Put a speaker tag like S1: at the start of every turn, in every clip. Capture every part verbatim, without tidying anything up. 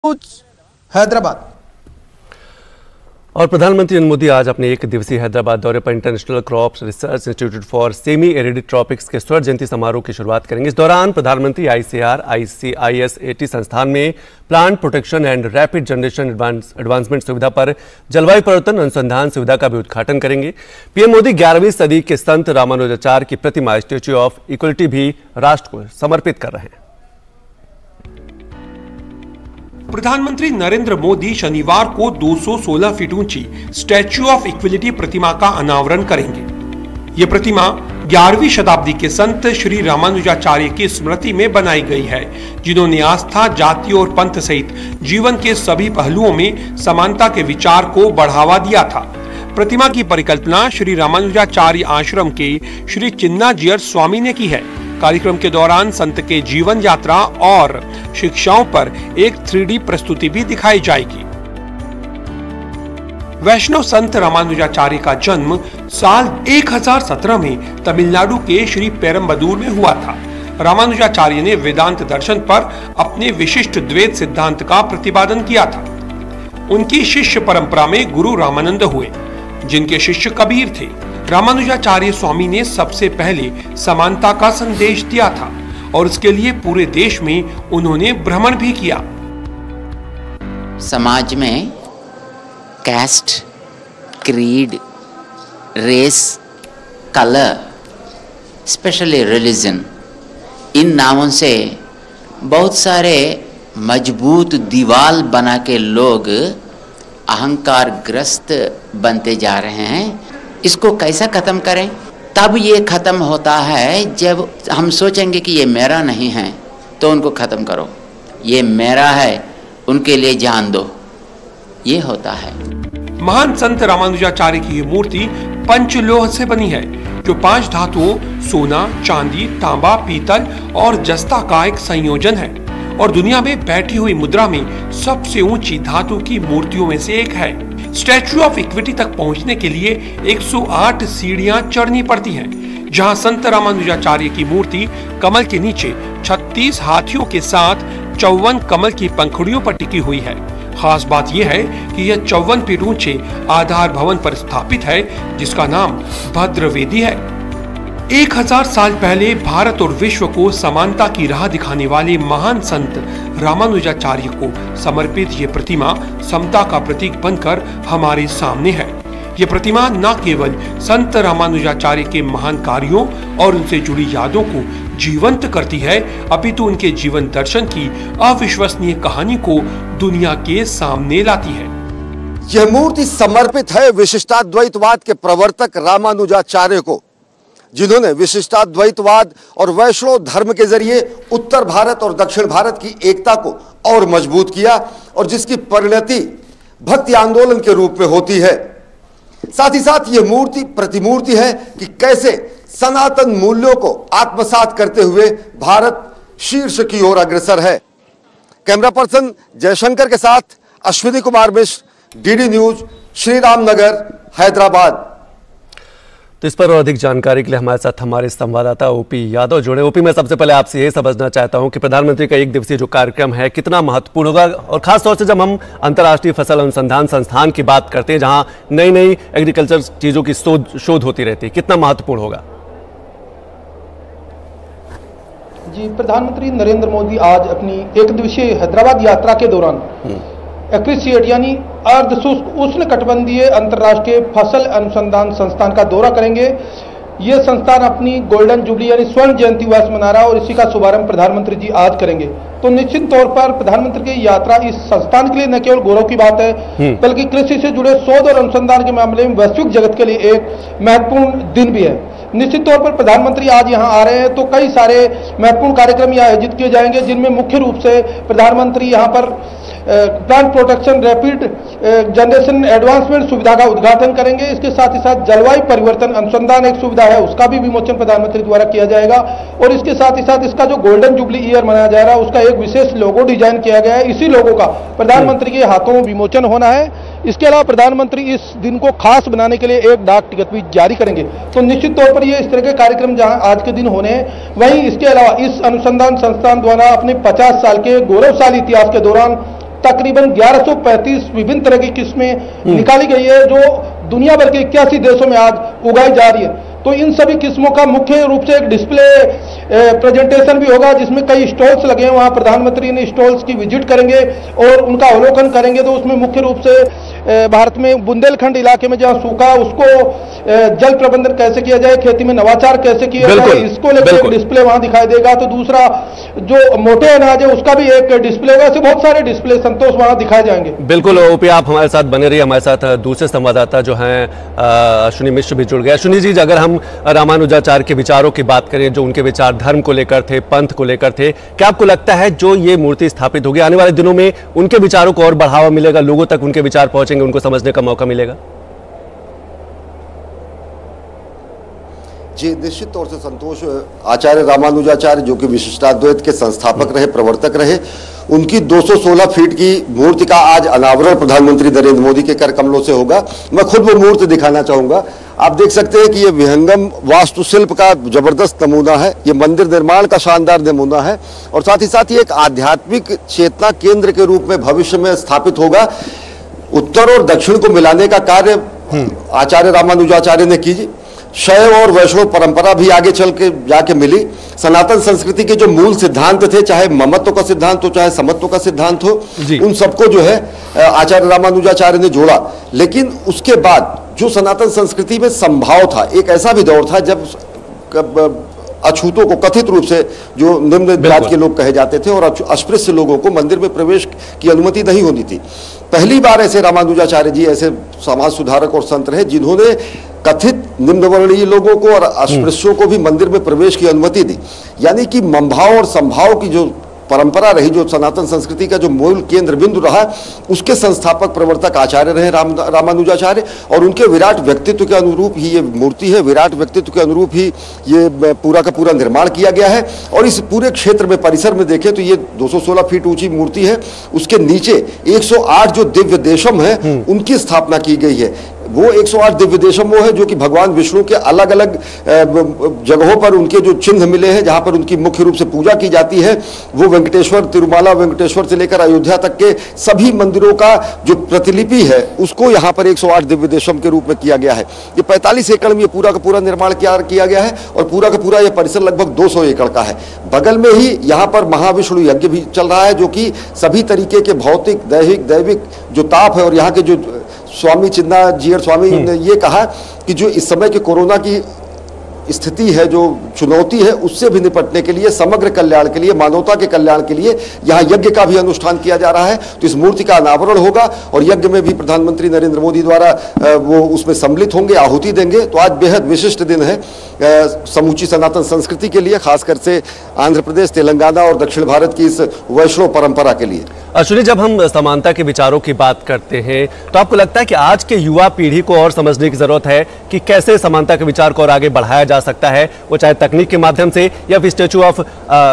S1: हैदराबाद।
S2: और प्रधानमंत्री नरेंद्र मोदी आज अपने एक दिवसीय हैदराबाद दौरे पर International Crop Research Institute for Semi Arid Tropics के स्वर्ण जयंती समारोह की शुरुआत करेंगे। इस दौरान प्रधानमंत्री आईसीआर आईसीआईएसएटी संस्थान में plant protection and rapid generation advancement सुविधा पर जलवायु परिवर्तन अनुसंधान सुविधा का भी उद्घाटन करेंगे। पीएम मोदी ग्यारहवीं सदी के संत रामानुजाचार्य की प्रतिमा स्टैच्यू ऑफ इक्वलिटी भी राष्ट्र को समर्पित कर रहे हैं।
S3: प्रधानमंत्री नरेंद्र मोदी शनिवार को दो सौ सोलह फीट ऊंची स्टैच्यू ऑफ इक्विलिटी प्रतिमा का अनावरण करेंगे। ये प्रतिमा ग्यारहवीं शताब्दी के संत श्री रामानुजाचार्य की स्मृति में बनाई गई है, जिन्होंने आस्था, जाति और पंथ सहित जीवन के सभी पहलुओं में समानता के विचार को बढ़ावा दिया था। प्रतिमा की परिकल्पना श्री रामानुजाचार्य आश्रम के श्री चिन्नाजियर स्वामी ने की है। कार्यक्रम के दौरान संत के जीवन यात्रा और शिक्षाओं पर एक थ्री डी प्रस्तुति भी दिखाई जाएगी। वैष्णव संत रामानुजाचार्य का जन्म साल एक हज़ार सत्रह में तमिलनाडु के श्री पेरम्बदूर में हुआ था। रामानुजाचार्य ने वेदांत दर्शन पर अपने विशिष्ट द्वैत सिद्धांत का प्रतिपादन किया था। उनकी शिष्य परंपरा में गुरु रामानंद हुए, जिनके शिष्य कबीर थे। रामानुजाचार्य स्वामी ने सबसे पहले समानता का संदेश दिया था और इसके लिए पूरे देश में उन्होंने भ्रमण भी किया।
S4: समाज में caste, creed, race, colour, specially religion, इन नामों से बहुत सारे मजबूत दीवार बना के लोग अहंकार ग्रस्त बनते जा रहे हैं। इसको कैसा खत्म करें? तब ये खत्म होता है जब हम सोचेंगे कि ये मेरा नहीं है, तो उनको खत्म करो। ये मेरा है, उनके लिए जान दो, ये होता है।
S3: महान संत रामानुजाचार्य की ये मूर्ति पंचलोह से बनी है, जो पांच धातुओं सोना, चांदी, तांबा, पीतल और जस्ता का एक संयोजन है और दुनिया में बैठी हुई मुद्रा में सबसे ऊंची धातु की मूर्तियों में से एक है। स्टैच्यू ऑफ इक्विटी तक पहुंचने के लिए एक सौ आठ सीढ़ियां चढ़नी पड़ती हैं, जहां संत रामानुजाचार्य की मूर्ति कमल के नीचे छत्तीस हाथियों के साथ चौवन कमल की पंखुड़ियों पर टिकी हुई है। खास बात यह है कि यह चौवन फीट ऊंचे आधार भवन पर स्थापित है, जिसका नाम भद्रवेदी है। एक हजार साल पहले भारत और विश्व को समानता की राह दिखाने वाले महान संत रामानुजाचार्य को समर्पित ये प्रतिमा समता का प्रतीक बनकर हमारे सामने है। ये प्रतिमा न केवल संत रामानुजाचार्य के महान कार्यों और उनसे जुड़ी यादों को जीवंत करती है, अपितु उनके जीवन दर्शन की अविश्वसनीय कहानी को दुनिया के सामने लाती है।
S1: यह मूर्ति समर्पित है विशिष्टाद्वैतवाद के प्रवर्तक रामानुजाचार्य को, जिन्होंने विशिष्टाद्वैतवाद और वैष्णव धर्म के जरिए उत्तर भारत और दक्षिण भारत की एकता को और मजबूत किया और जिसकी परिणति भक्ति आंदोलन के रूप में होती है। साथ ही साथ ये मूर्ति प्रतिमूर्ति है कि कैसे सनातन मूल्यों को आत्मसात करते हुए भारत शीर्ष की ओर अग्रसर है। कैमरा पर्सन जयशंकर के साथ अश्विनी कुमार मिश्र, डीडी न्यूज, श्री राम नगर, हैदराबाद।
S2: तो इस पर और अधिक जानकारी के लिए हमारे साथ हमारे संवाददाता ओपी यादव जुड़े। ओपी, मैं सबसे पहले आपसे ये समझना चाहता हूं कि प्रधानमंत्री का एक दिवसीय जो कार्यक्रम है कितना महत्वपूर्ण होगा, और खासतौर से जब हम अंतर्राष्ट्रीय फसल अनुसंधान संस्थान की बात करते हैं, जहां नई नई एग्रीकल्चर चीजों की शोध शोध होती रहती है, कितना महत्वपूर्ण होगा?
S5: जी, प्रधानमंत्री नरेंद्र मोदी आज अपनी एक दिवसीय हैदराबाद यात्रा के दौरान एक्रिसिएट यानी अर्ध शुष्क उष्ण कटिबंधीय अंतर्राष्ट्रीय फसल अनुसंधान संस्थान का दौरा करेंगे। ये संस्थान अपनी गोल्डन जुबली यानी स्वर्ण जयंती वर्ष मना रहा है और इसी का शुभारंभ प्रधानमंत्री जी आज करेंगे। तो निश्चित तौर पर प्रधानमंत्री की यात्रा इस संस्थान के लिए न केवल गौरव की बात है, बल्कि कृषि से जुड़े शोध और अनुसंधान के मामले में वैश्विक जगत के लिए एक महत्वपूर्ण दिन भी है। निश्चित तौर पर प्रधानमंत्री आज यहाँ आ रहे हैं तो कई सारे महत्वपूर्ण कार्यक्रम यहाँ आयोजित किए जाएंगे, जिनमें मुख्य रूप से प्रधानमंत्री यहाँ पर plant protection rapid generation advancement सुविधा का उद्घाटन करेंगे। इसके साथ ही साथ जलवायु परिवर्तन अनुसंधान एक सुविधा है, उसका भी विमोचन प्रधानमंत्री द्वारा किया जाएगा और इसके साथ ही साथ इसका जो गोल्डन जुबली ईयर मनाया जा रहा है उसका एक विशेष लोगो डिजाइन किया गया है। इसी लोगो का प्रधानमंत्री के हाथों में विमोचन होना है। इसके अलावा प्रधानमंत्री इस दिन को खास बनाने के लिए एक डाक टिकट भी जारी करेंगे। तो निश्चित तौर पर ये इस तरह के कार्यक्रम जहां आज के दिन होने हैं, वहीं इसके अलावा इस अनुसंधान संस्थान द्वारा अपने पचास साल के गौरवशाली इतिहास के दौरान तकरीबन ग्यारह सौ पैंतीस विभिन्न तरह की किस्में निकाली गई है जो दुनिया भर के इक्यासी देशों में आज उगाई जा रही है। तो इन सभी किस्मों का मुख्य रूप से एक डिस्प्ले प्रेजेंटेशन भी होगा जिसमें कई स्टॉल्स लगे हैं। वहां प्रधानमंत्री ने स्टॉल्स की विजिट करेंगे और उनका अवलोकन करेंगे। तो उसमें मुख्य रूप से भारत में बुंदेलखंड इलाके में जहां सूखा उसको जल प्रबंधन कैसे किया जाए, खेती में नवाचार कैसे किया जाए, इसको लेकर एक डिस्प्ले वहां दिखाई देगा। तो दूसरा जो मोटे अनाज है उसका भी एक डिस्प्ले होगा। ऐसे बहुत सारे डिस्प्ले संतोष वहां दिखाए जाएंगे।
S2: बिल्कुल ओपी, आप हमारे साथ बने रहिए। हमारे साथ दूसरे संवाददाता जो हैं अश्विनी मिश्र भी जुड़ गए। अश्विनी जी, अगर हम रामानुजाचार्य के विचारों की बात करें, जो उनके विचार धर्म को लेकर थे, पंथ को लेकर थे, क्या आपको लगता है जो ये मूर्ति स्थापित होगी आने वाले दिनों में उनके विचारों को और बढ़ावा मिलेगा, लोगों तक उनके विचार पहुंचेंगे, उनको समझने का मौका मिलेगा?
S1: जी निश्चित तौर से संतोष, आचार्य रामानुजाचार्य जो कि विशिष्टाद्वैत के संस्थापक रहे, प्रवर्तक रहे, उनकी दो सौ सोलह फीट की मूर्ति का आज अनावरण प्रधानमंत्री नरेंद्र मोदी के कर कमलों से होगा। मैं खुद वो मूर्ति दिखाना चाहूंगा। आप देख सकते हैं कि ये विहंगम वास्तुशिल्प का जबरदस्त नमूना है, ये मंदिर निर्माण का शानदार नमूना है और साथ ही साथ ये एक आध्यात्मिक चेतना केंद्र के रूप में भविष्य में स्थापित होगा। उत्तर और दक्षिण को मिलाने का कार्य आचार्य रामानुजाचार्य ने कीजिए। शैव और वैष्णव परंपरा भी आगे चल के जाके मिली। सनातन संस्कृति के जो मूल सिद्धांत थे, चाहे ममत्व का सिद्धांत हो चाहे समत्व का सिद्धांत हो, उन सबको जो है आचार्य रामानुजाचार्य ने जोड़ा। लेकिन उसके बाद जो सनातन संस्कृति में संभाव था, एक ऐसा भी दौर था जब अछूतों को, कथित रूप से जो निम्न जात के लोग कहे जाते थे और अस्पृश्य लोगों को मंदिर में प्रवेश की अनुमति नहीं होनी थी। पहली बार ऐसे रामानुजाचार्य जी ऐसे समाज सुधारक और संत रहे जिन्होंने कथित निम्नवर्णीय लोगों को और अस्पृश्यों को भी मंदिर में प्रवेश की अनुमति दी। यानी कि मंभाव और संभाव की जो परंपरा रही, जो सनातन संस्कृति का जो मूल केंद्र बिंदु रहा, उसके संस्थापक प्रवर्तक आचार्य रहे राम रामानुजाचार्य और उनके विराट व्यक्तित्व के अनुरूप ही ये मूर्ति है, विराट व्यक्तित्व के अनुरूप ही ये पूरा का पूरा निर्माण किया गया है। और इस पूरे क्षेत्र में, परिसर में देखें तो ये दो सौ सोलह फीट ऊंची मूर्ति है। उसके नीचे एक सौ आठ जो दिव्य देशम है उनकी स्थापना की गई है। वो एक सौ आठ दिव्य देशम वो है जो कि भगवान विष्णु के अलग अलग जगहों पर उनके जो चिन्ह मिले हैं, जहां पर उनकी मुख्य रूप से पूजा की जाती है। वो वेंकटेश्वर, तिरुमाला वेंकटेश्वर से लेकर अयोध्या तक के सभी मंदिरों का जो प्रतिलिपि है उसको यहाँ पर एक सौ आठ दिव्य देशम के रूप में किया गया है। ये पैंतालीस एकड़ में ये पूरा का पूरा निर्माण किया किया गया है और पूरा का पूरा ये परिसर लगभग दो सौ एकड़ का है। बगल में ही यहाँ पर महाविष्णु यज्ञ भी चल रहा है जो कि सभी तरीके के भौतिक, दैहिक, दैविक जो ताप है, और यहाँ के जो स्वामी चिन्ना जीयर स्वामी ने ये कहा कि जो इस समय के कोरोना की स्थिति है, जो चुनौती है, उससे भी निपटने के लिए, समग्र कल्याण के लिए, मानवता के कल्याण के लिए यहाँ यज्ञ का भी अनुष्ठान किया जा रहा है। तो इस मूर्ति का अनावरण होगा और यज्ञ में भी प्रधानमंत्री नरेंद्र मोदी द्वारा वो उसमें सम्मिलित होंगे, आहुति देंगे। तो आज बेहद विशिष्ट दिन है समूची सनातन संस्कृति के लिए, खासकर से आंध्र प्रदेश, तेलंगाना और दक्षिण भारत की इस वैष्णव परंपरा के लिए।
S2: अश्विनी, जब हम समानता के विचारों की बात करते हैं तो आपको लगता है कि आज के युवा पीढ़ी को और समझने की जरूरत है कि कैसे समानता के विचार को और आगे बढ़ाया जा सकता है, वो चाहे तकनीक के माध्यम से या फिर स्टैचू ऑफ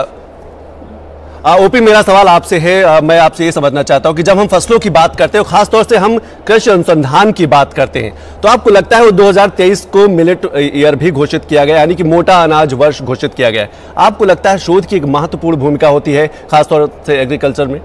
S2: ओपी, मेरा सवाल आपसे है, आ, मैं आपसे ये समझना चाहता हूं कि जब हम फसलों की बात करते हैं, खासतौर से हम कृषि अनुसंधान की बात करते हैं, तो आपको लगता है वो दो हज़ार तेईस को मिलेट ईयर भी घोषित किया गया, यानी कि मोटा अनाज वर्ष घोषित किया गया है। आपको लगता है शोध की एक महत्वपूर्ण भूमिका होती है खासतौर से एग्रीकल्चर में?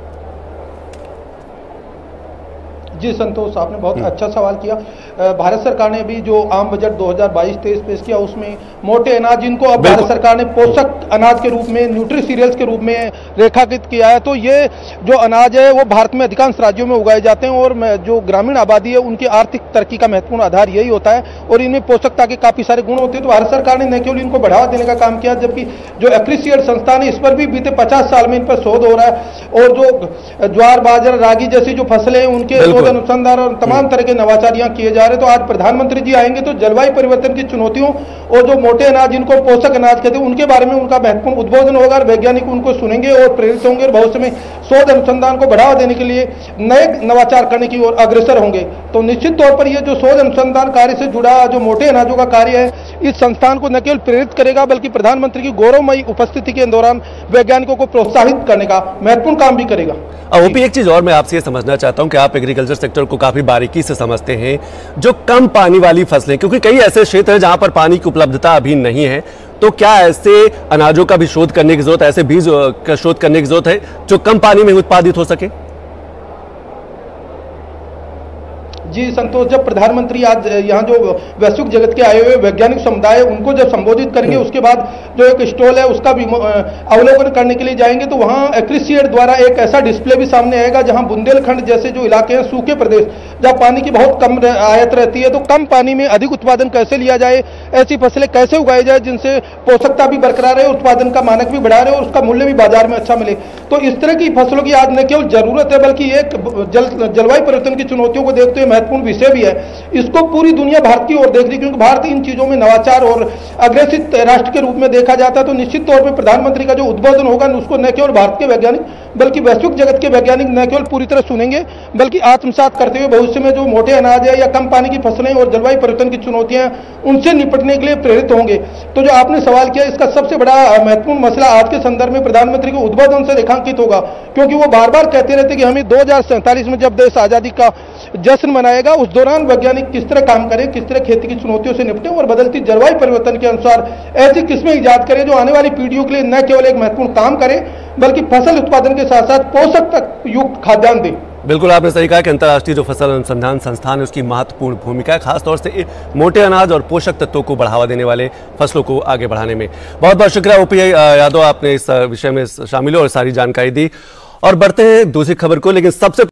S5: जी संतोष, आपने बहुत अच्छा सवाल किया। भारत सरकार ने भी जो आम बजट दो हज़ार बाईस तेईस पेश किया उसमें मोटे अनाज, जिनको अब भारत सरकार ने पोषक अनाज के रूप में, न्यूट्री सीरियल्स के रूप में रेखांकित किया है। तो ये जो अनाज है वो भारत में अधिकांश राज्यों में उगाए जाते हैं और जो ग्रामीण आबादी है उनकी आर्थिक तरक्की का महत्वपूर्ण आधार यही होता है और इनमें पोषकता के काफी सारे गुण होते हैं। तो भारत सरकार ने न केवल इनको बढ़ावा देने का काम किया, जबकि जो एप्रिसिएट संस्थान है इस पर भी बीते पचास साल में इन पर शोध हो रहा है और जो ज्वार, बाजरा, रागी जैसी जो फसलें हैं उनके अनुसंधान और तमाम तरह के नवाचार यहाँ किए जा रहे हैं। तो आज प्रधानमंत्री जी आएंगे तो जलवायु परिवर्तन की चुनौतियों और जो मोटे अनाज जिनको पोषक अनाज कहते हैं उनके बारे में उनका महत्वपूर्ण उद्बोधन होगा और वैज्ञानिक उनको सुनेंगे और प्रेरित होंगे और भविष्य में शोध अनुसंधान को बढ़ावा देने के लिए नए नवाचार करने की ओर अग्रसर होंगे। तो निश्चित तौर पर यह जो शोध अनुसंधान कार्य से जुड़ा जो मोटे अनाजों का कार्य है इस संस्थान को न केवल प्रेरित करेगा बल्कि प्रधानमंत्री की गौरवमयी उपस्थिति के दौरान वैज्ञानिकों को प्रोत्साहित करने का महत्वपूर्ण काम भी करेगा।
S2: ओपी, एक चीज और मैं आपसे ये समझना चाहता हूं कि आप एग्रीकल्चर सेक्टर को काफी बारीकी से समझते हैं, जो कम पानी वाली फसलें, क्योंकि कई ऐसे क्षेत्र हैं जहां पर पानी की उपलब्धता अभी नहीं है, तो क्या ऐसे अनाजों का भी शोध करने की जरूरत है, ऐसे बीज का शोध करने की जरूरत है जो कम पानी में उत्पादित हो सके?
S5: जी संतोष, जब प्रधानमंत्री आज यहाँ जो वैश्विक जगत के आए हुए वैज्ञानिक समुदाय उनको जब संबोधित करेंगे, उसके बाद जो एक स्टॉल है उसका भी अवलोकन करने के लिए जाएंगे, तो वहाँ एक्रिसिएट द्वारा एक ऐसा डिस्प्ले भी सामने आएगा जहाँ बुंदेलखंड जैसे जो इलाके हैं, सूखे प्रदेश जहाँ पानी की बहुत कम आयत रहती है, तो कम पानी में अधिक उत्पादन कैसे लिया जाए, ऐसी फसलें कैसे उगाई जाए जिनसे पोषकता भी बरकरार रहे, उत्पादन का मानक भी बढ़ा रहे और उसका मूल्य भी बाजार में अच्छा मिले। तो इस तरह की फसलों की आज न केवल जरूरत है बल्कि एक जल जलवायु परिवर्तन की चुनौतियों को देखते हुए महत्वपूर्ण विषय भी है। इसको पूरी दुनिया भारत की ओर देख रही, क्योंकि भारत इन चीजों में नवाचार और अग्रेसित राष्ट्र के रूप में देखा जाता है। तो निश्चित तौर पर प्रधानमंत्री का जो उद्बोधन होगा उसको न केवल भारत के वैज्ञानिक बल्कि वैश्विक जगत के वैज्ञानिक न केवल पूरी तरह सुनेंगे बल्कि आत्मसात करते हुए भविष्य में जो मोटे अनाज है या कम पानी की फसलें और जलवायु परिवर्तन की चुनौतियां उनसे निपटने के लिए प्रेरित होंगे। तो जो आपने सवाल किया, इसका सबसे बड़ा महत्वपूर्ण मसला आज के संदर्भ में प्रधानमंत्री के उद्बोधन से रेखांकित होगा, क्योंकि वो बार बार कहते रहते कि हमें दो हजार सैंतालीस में जब देश आजादी का जश्न मनाएगा उस दौरान वैज्ञानिक किस तरह काम करें, किस तरह खेती की चुनौतियों से निपटें और बदलती जलवायु परिवर्तन के अनुसार ऐसी किस्में इजाद करें जो आने वाली पीढ़ियों के लिए न केवल एक महत्वपूर्ण काम करें बल्कि फसल उत्पादन के साथ साथ पोषक तक युक्त खाद्यान्न दें।
S2: बिल्कुल आपने सही कहा कि अंतर्राष्ट्रीय जो फसल अनुसंधान संस्थान है उसकी महत्वपूर्ण भूमिका है, खासतौर से मोटे अनाज और पोषक तत्वों को बढ़ावा देने वाले फसलों को आगे बढ़ाने में। बहुत बहुत शुक्रिया ओपी यादव, आपने इस विषय में शामिल हो और सारी जानकारी दी। और बढ़ते हैं दूसरी खबर को, लेकिन सबसे